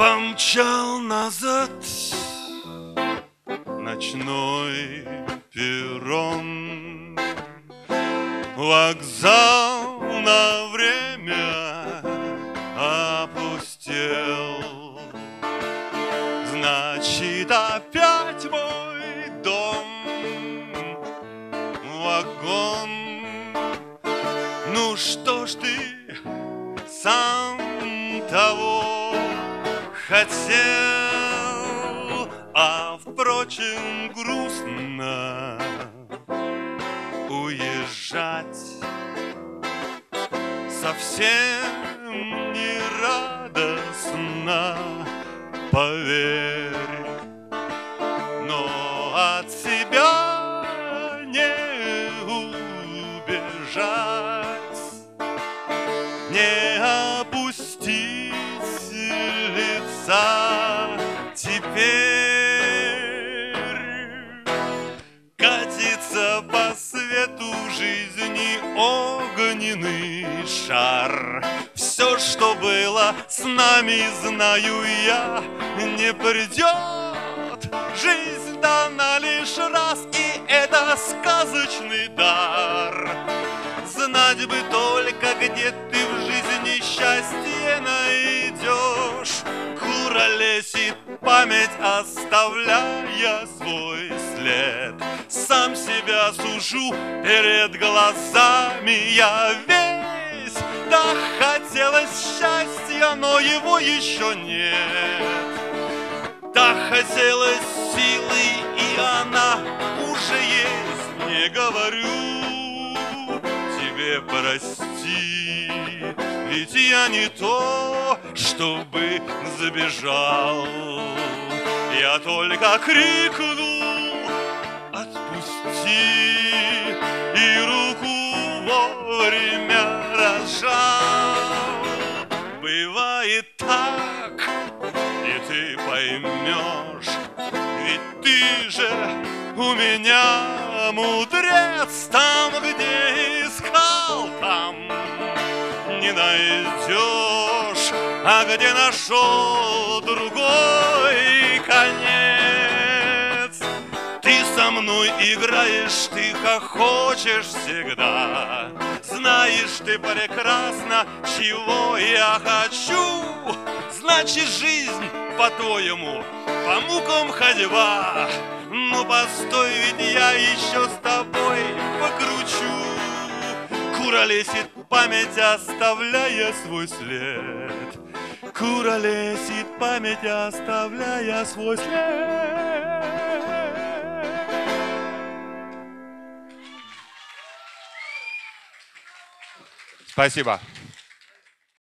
Помчал назад ночной перрон, вокзал на время опустел. Значит, опять мой дом, вагон. Ну что ж ты сам того хотел, а впрочем грустно уезжать. Совсем не радостно, поверь, но от себя не убежать, не опустить лица теперь. Катится по свету жизни огненный шар. Все, что было с нами, знаю я, не придет. Жизнь дана лишь раз, и это сказочный дар. Знать бы только, где ты в жизни счастье найдешь. Куролесит память, оставляя свой след. Сам себя сужу перед глазами я весь. Да, хотелось счастья, но его еще нет. Да, хотелось силы, и она уже есть. Не говорю тебе прости, ведь я не то, чтобы забежал. Я только крикну отпусти, и руку вовремя разжал. Бывает так, и ты поймешь, ведь ты же у меня мудрец. Там, где искал, там не найдешь, а где нашел другой конец. Ты со мной играешь, ты хохочешь всегда. Знаешь ты прекрасно, чего я хочу. Значит, жизнь, по-твоему, по мукам ходьба. Ну постой, ведь я еще с тобой покручу. Куролесит память, оставляя свой след. Куролесит память, оставляя свой след. Спасибо.